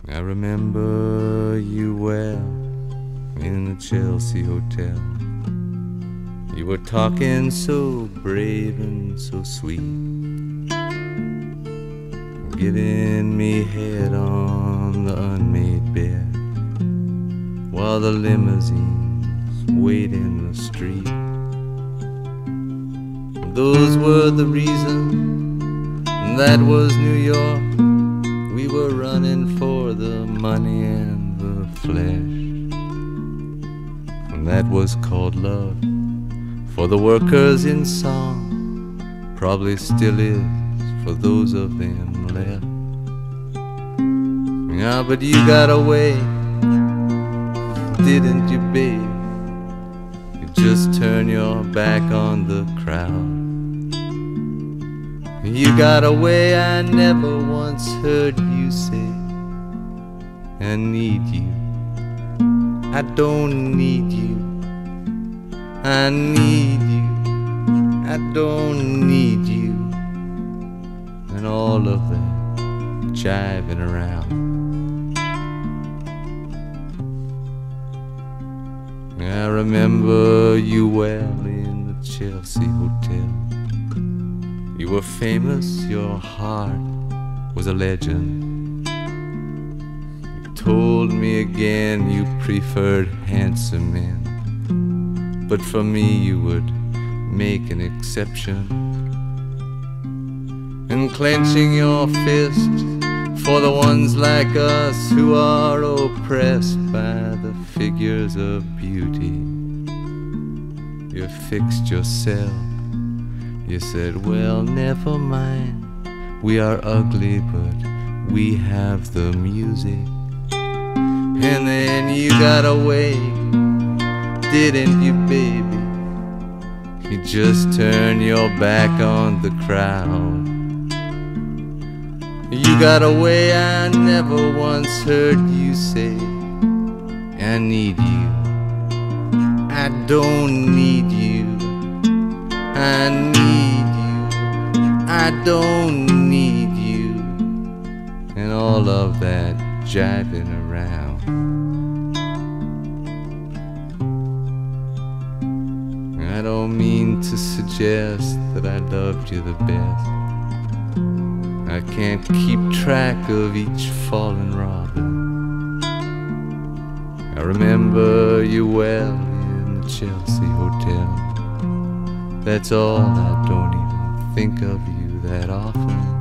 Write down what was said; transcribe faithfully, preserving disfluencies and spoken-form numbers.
I remember you well in the Chelsea Hotel. You were talking so brave and so sweet, giving me head on the unmade bed while the limousines wait in the street. Those were the reasons, that was New York. We were running for the money and the flesh, and that was called love for the workers in song, probably still is for those of them left. Yeah, but you got away, didn't you, babe? You just turned your back on the crowd. You got away, I never once heard you say, I need you, I don't need you, I need you, I don't need you, and all of that jiving around. I remember you well in the Chelsea Hotel. You were famous, your heart was a legend. You told me again you preferred handsome men, but for me you would make an exception. And clenching your fist for the ones like us who are oppressed by the figures of beauty, you fixed yourself. You said, well, never mind, we are ugly, but we have the music. And then you got away, didn't you, baby? You just turned your back on the crowd. You got away, I never once heard you say, I need you, I don't need you, I need you, I don't need you, and all of that jiving around. I don't mean to suggest that I loved you the best. I can't keep track of each fallen robin. I remember you well in the Chelsea Hotel. That's all, I don't even think of you that often.